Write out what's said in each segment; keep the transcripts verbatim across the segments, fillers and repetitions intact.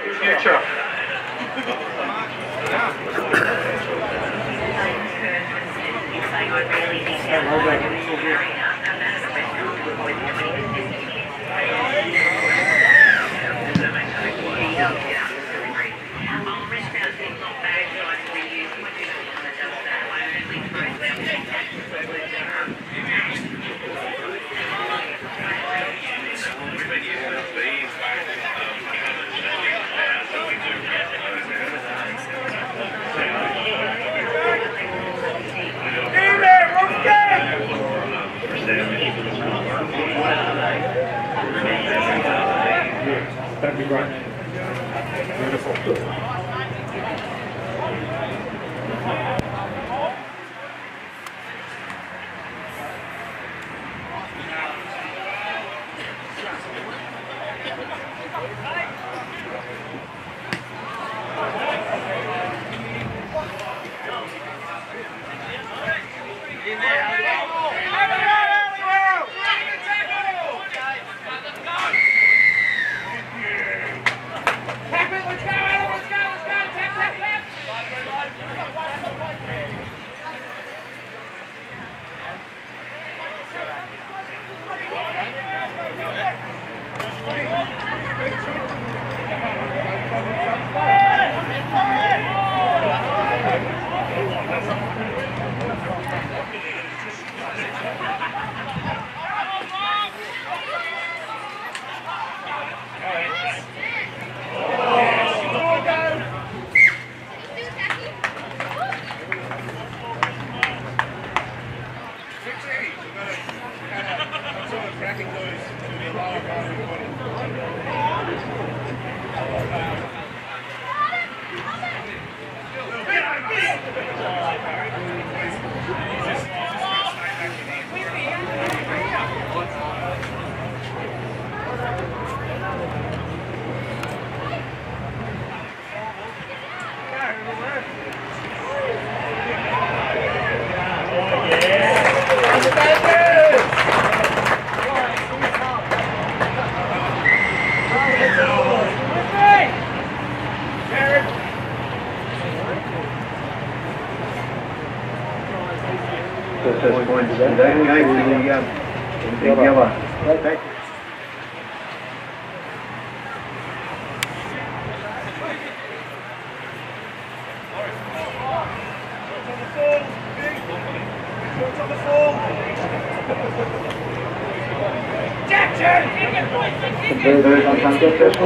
Future. That'd be great. Beautiful. Those points in that guy to the um, big yellow. Thank you. Competidores on Santos Tesco.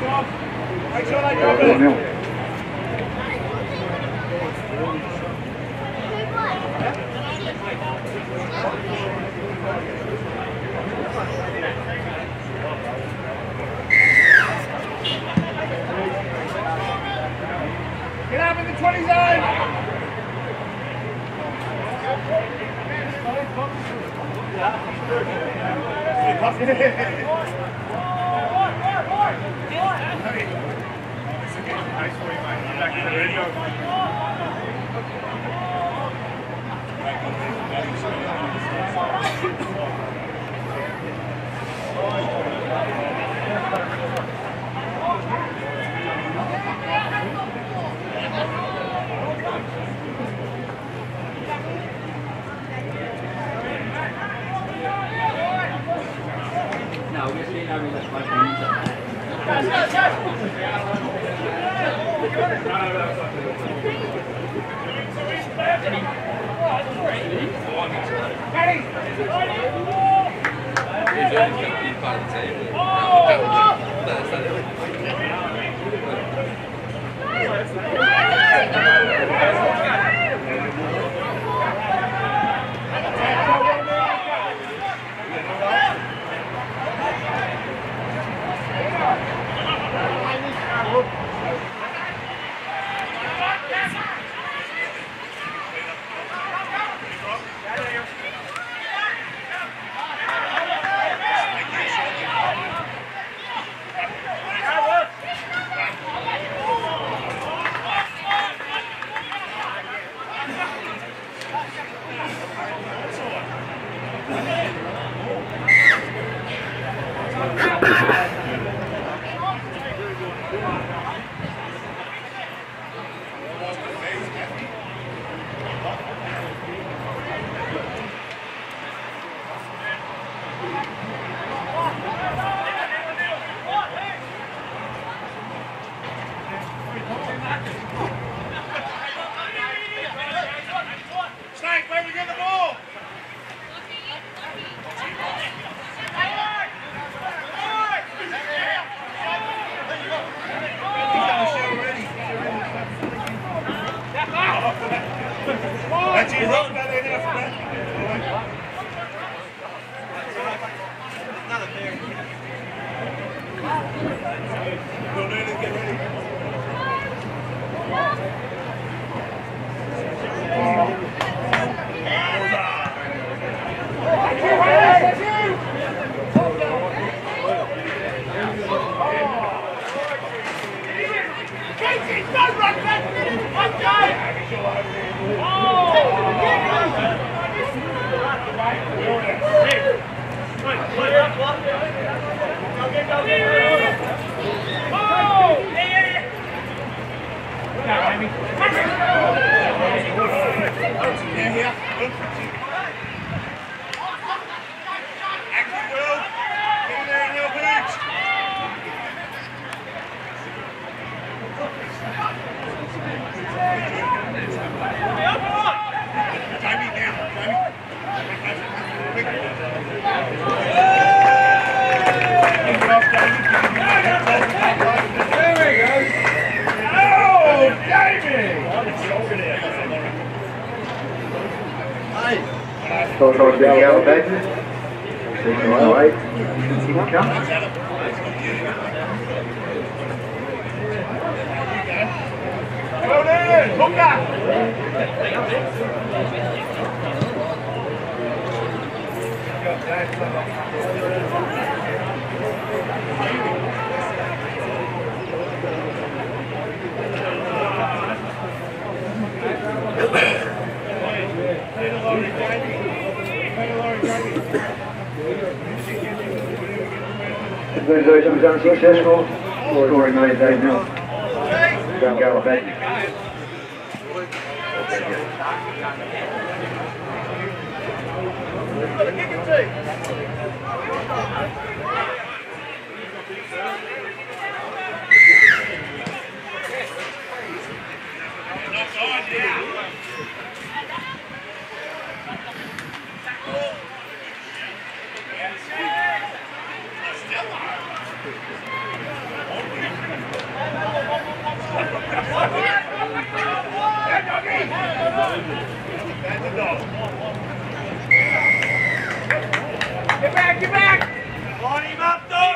Get up in the twenty zone! Thought I was going to back. Six one eight. Here comes. Go there, hook up. Congratulations, unsuccessful. Scoring made eight nil. Don't go back. Get back, get back! Line him up, dog!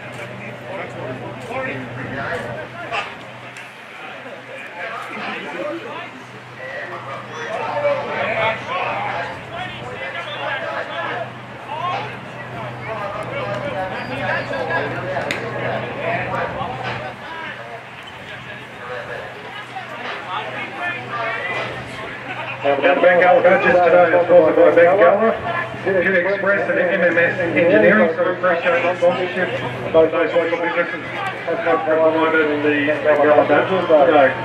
Now, Bengala coaches today are sponsored by Bengala, June Express and M M S Engineering, so we appreciate the sponsorship. Both those local businesses have provided the Bengala badges today.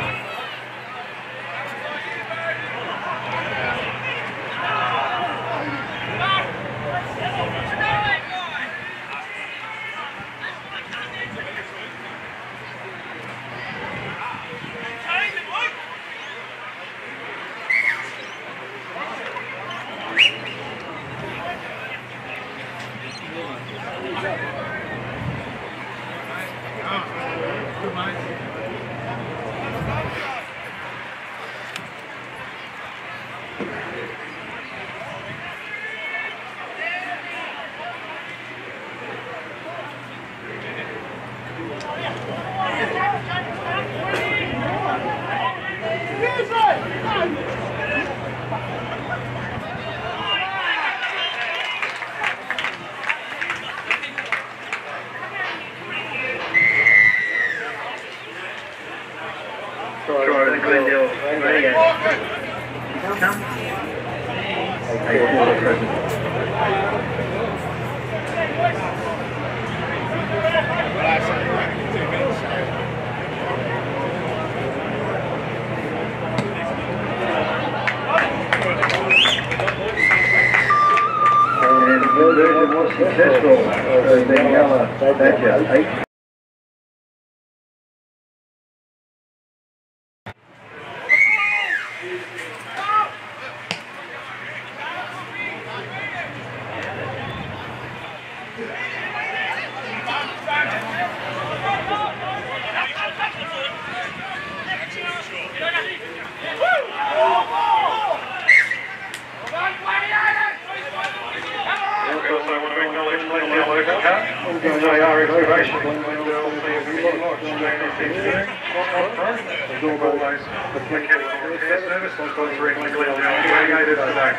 Successful, so Bengala Badger eight. Also want to acknowledge Glenn open cut. J R excavation. Wendell C S B Lodge. J S Engineering. All those mechanical repair service. Those regularly irrigated today.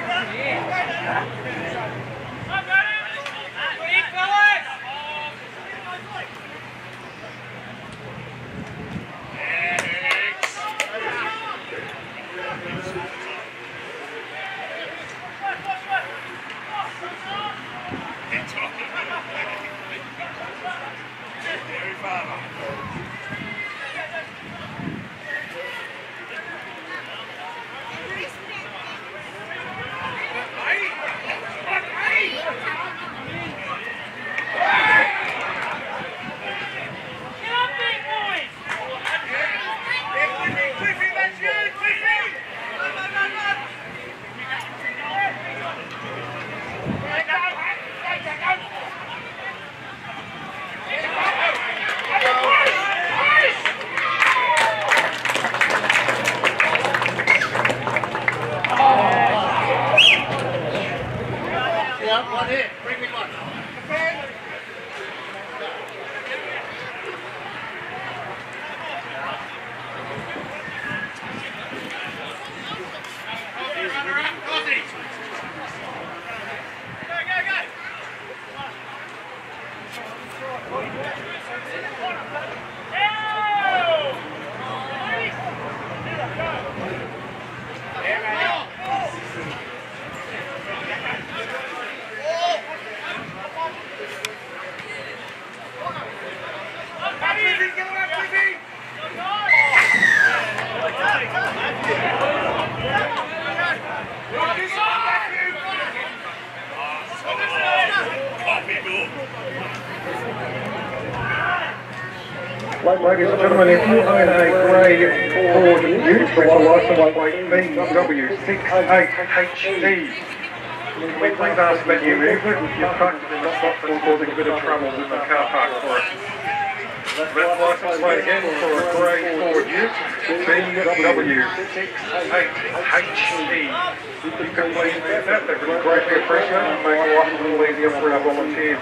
Ladies and gentlemen, if you own a grey Ford Ute with a license plate B W six eight H E, we please ask that you move it. You're parked in the spot that's causing a bit of trouble in the car park for us. That license plate again for a grey Ford Ute B W six eight H E. You can please move that. That would be greatly appreciated and make life a little easier for our volunteers.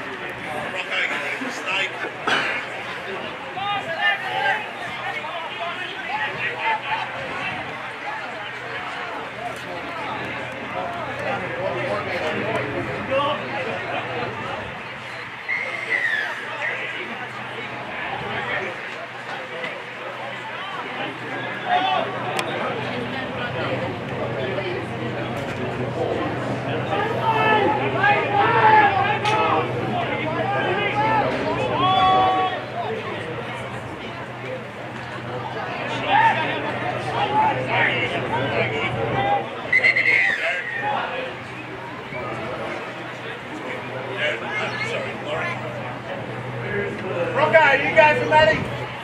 You guys are ready?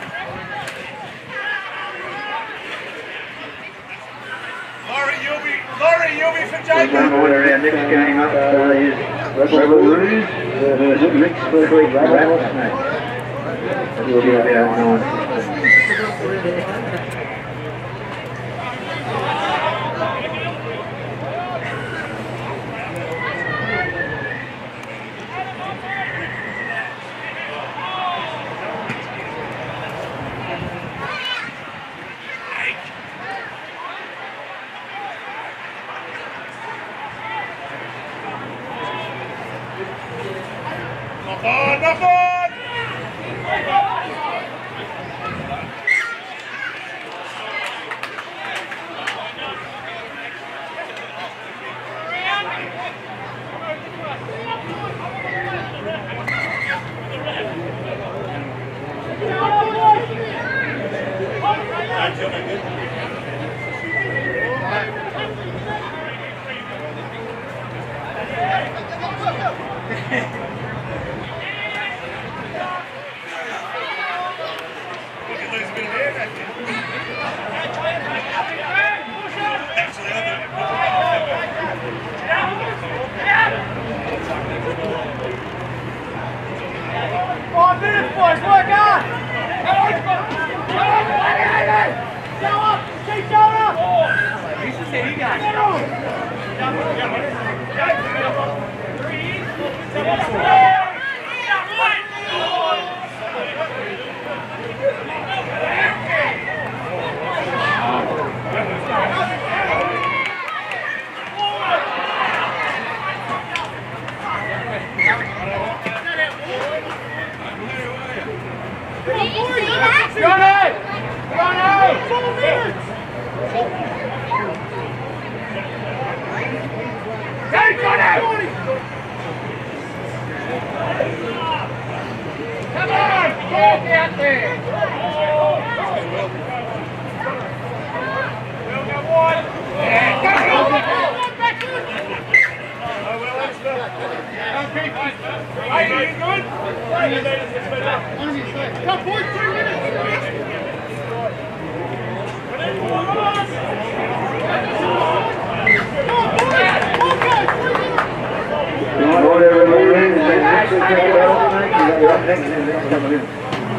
Laurie, you'll be, Laurie, you'll be for Jacob. We're going to order our next game up uh, is Rebel Rouge versus Mixed Creek Rattlesnake. It will be about nine. On, knock on! Five minutes, boys, work hard! Go up! Keep going up! Who's the city guy? Johnny! Johnny! Four minutes! Go, Johnny! Come on! Walk out there! We'll go wide! Yeah, go, go, go! Hey, you good? Come, boys, two minutes! Whatever it is, next week, check it out. You got next in next couple in.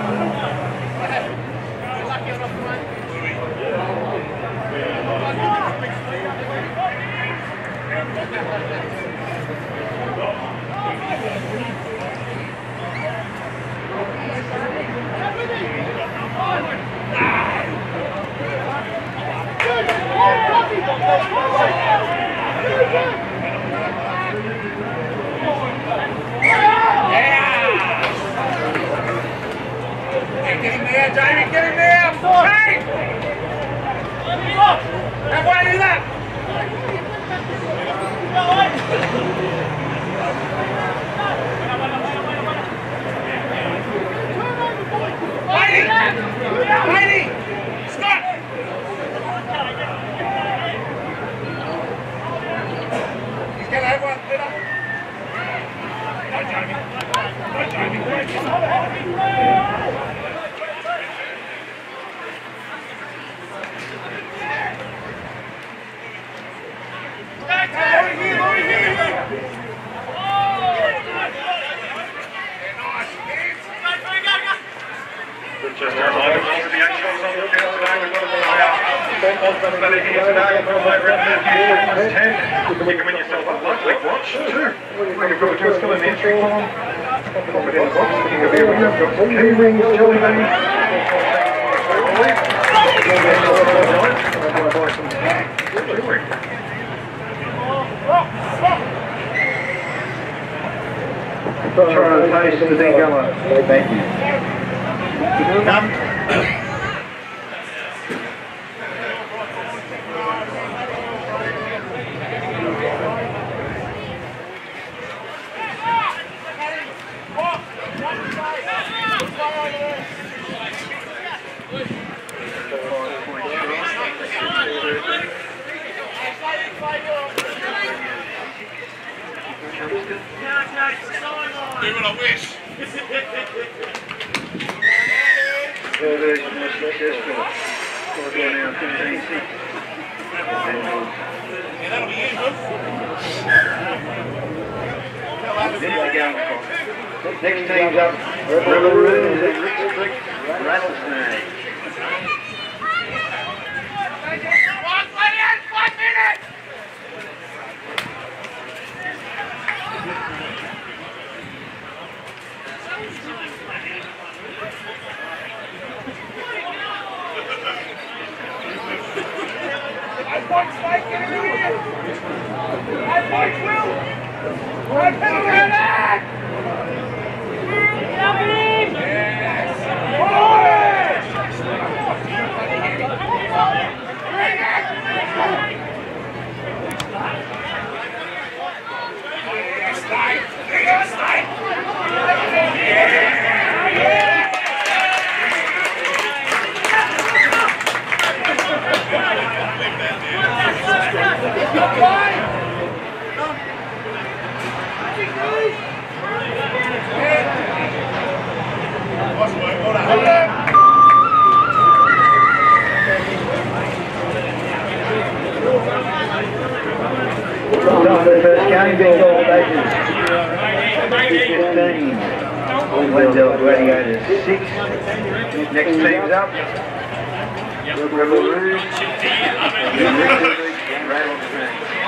Get him there, Jamie, get him there! Hey! Have one of that! Lady! Lady! Scott! He's going to have one, get up. Go, Jamie. Go, Jamie. Just a reminder for the action on the field today. We've got a ultimately here today from over at ten. You can win yourself a lovely watch too. You've got to still in the entry form. Pop it in the box. You can be able to have some key rings, jelly beans. Try to taste the Dingala. Thank you. Come. Do what I wish. Well, there's my successful. We're going now fifteen six. Yeah, that'll be you, Next team's up, Rebel Runes and Rick's Creek Rattlesnake. One minute! One minute! I want Spike, get in here! I want Will! I want Will! Help him! Yes! Bring it! Spike! Bring it, Spike! Yeah! Yeah! The first game, Big Gold Acres, fifteen. Wendell Gladiators, six. Next team's up. Rebel Rouge and Rattlesnake.